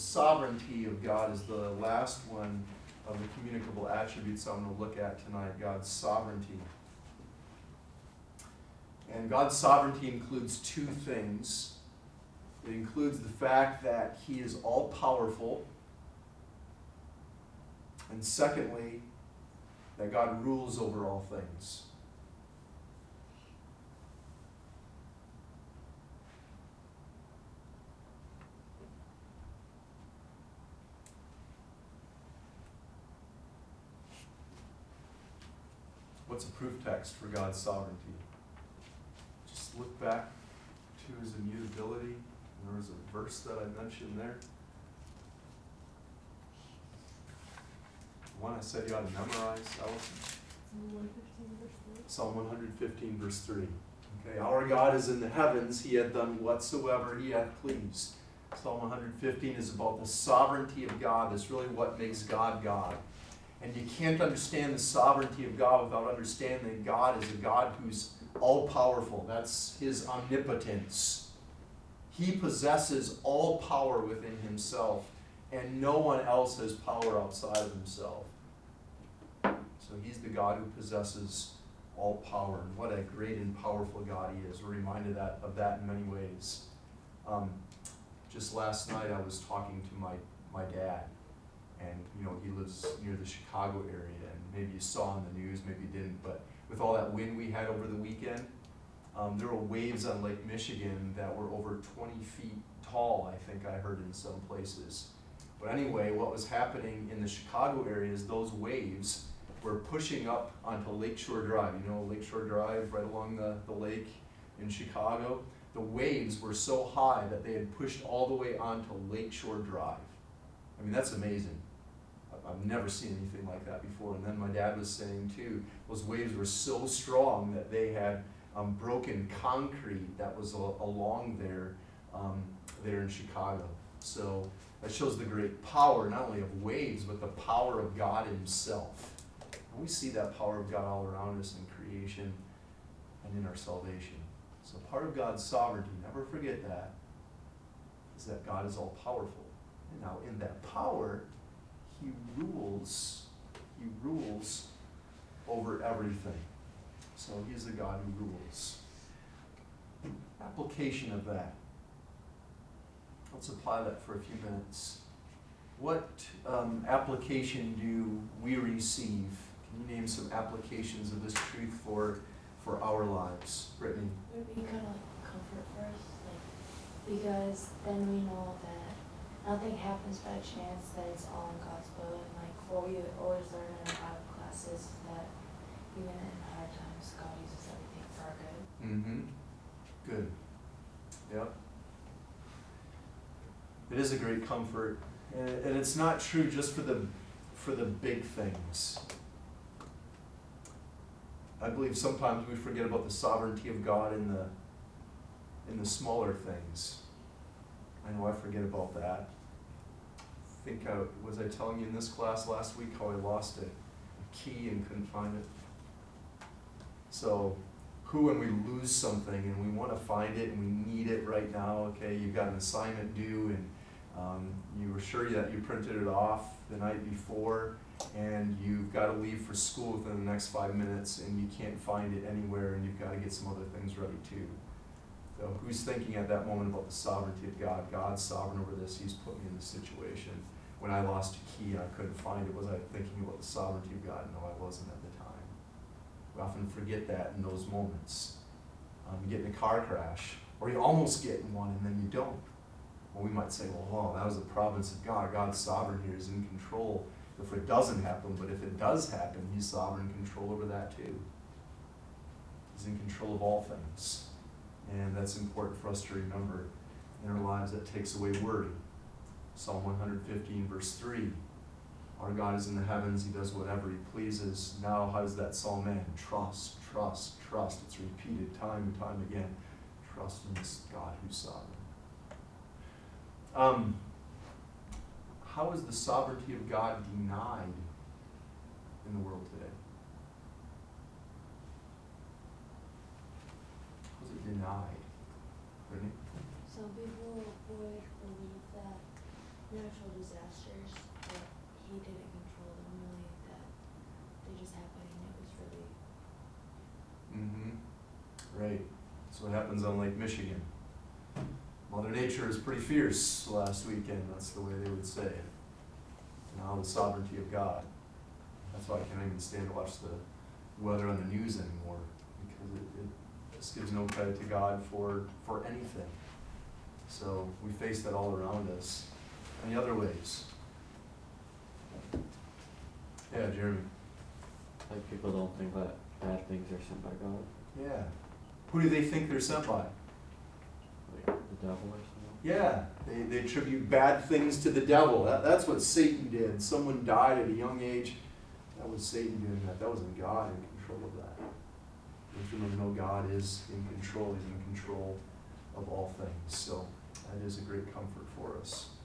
sovereignty of God is the last one of the communicable attributes I'm going to look at tonight, God's sovereignty. And God's sovereignty includes two things. It includes the fact that he is all-powerful, and secondly, that God rules over all things. What's a proof text for God's sovereignty? Just look back to his immutability. There was a verse that I mentioned there. One I said you ought to memorize, Allison. Psalm 115, verse 3. Okay, our God is in the heavens. He hath done whatsoever he hath pleased. Psalm 115 is about the sovereignty of God. That's really what makes God God. And you can't understand the sovereignty of God without understanding that God is a God who's all-powerful. That's his omnipotence. He possesses all power within himself, and no one else has power outside of himself. So he's the God who possesses all power. And what a great and powerful God he is. We're reminded of that in many ways. Just last night I was talking to my dad. And, he lives near the Chicago area, and maybe you saw in the news, maybe you didn't, but with all that wind we had over the weekend, there were waves on Lake Michigan that were over 20 feet tall, I think I heard in some places. But anyway, what was happening in the Chicago area is those waves were pushing up onto Lakeshore Drive. Lakeshore Drive right along the lake in Chicago? The waves were so high that they had pushed all the way onto Lakeshore Drive. I mean, that's amazing. I've never seen anything like that before. And then my dad was saying, too, those waves were so strong that they had broken concrete that was along there in Chicago. So that shows the great power, not only of waves, but the power of God himself. And we see that power of God all around us in creation and in our salvation. So part of God's sovereignty, never forget that, is that God is all-powerful. And now in that power, he rules over everything. So he's the God who rules. Application of that. Let's apply that for a few minutes. What application do we receive? Can you name some applications of this truth for our lives? Brittany? Maybe kind of like comfort first, because then we know that nothing happens by chance, that it's all in God's will. And what we always learn in our Bible classes is that even in hard times, God uses everything for our good. Mm-hmm. Good. Yep. It is a great comfort. And it's not true just for the big things. I believe sometimes we forget about the sovereignty of God in the smaller things. I know I forget about that. Was I telling you in this class last week how I lost a key and couldn't find it? So, when we lose something and we want to find it and we need it right now, okay, you've got an assignment due and you were sure that you printed it off the night before and you've got to leave for school within the next 5 minutes and you can't find it anywhere and you've got to get some other things ready too. So who's thinking at that moment about the sovereignty of God? God's sovereign over this. He's put me in this situation. When I lost a key and I couldn't find it, was I thinking about the sovereignty of God? No, I wasn't at the time. We often forget that in those moments. You get in a car crash, or you almost get in one and then you don't. Well, we might say, well, that was the providence of God. God's sovereign here, is in control if it doesn't happen, but if it does happen, he's sovereign in control over that too. He's in control of all things. And that's important for us to remember in our lives. That takes away worry. Psalm 115, verse 3. Our God is in the heavens. He does whatever he pleases. Now, how does that psalm end? Trust, trust, trust. It's repeated time and time again. Trust in this God who's sovereign. How is the sovereignty of God denied in the world today? How is it denied? Brittany? Some people would believe that natural disasters, but he didn't control them really, that they just happened and it was really. Right. That's what happens on Lake Michigan. Mother Nature is pretty fierce last weekend, that's the way they would say it. Now the sovereignty of God. That's why I can't even stand to watch the weather on the news anymore, because it just gives no credit to God for anything. So we face that all around us. Any other ways? Yeah, Jeremy. Like people don't think that bad things are sent by God, Yeah. Who do they think they're sent by? like the devil or something. Yeah, they attribute bad things to the devil. That's what Satan did. Someone died at a young age. That was Satan doing that. That wasn't God in control of that. If you know God is in control, He's in control of all things. So that is a great comfort for us.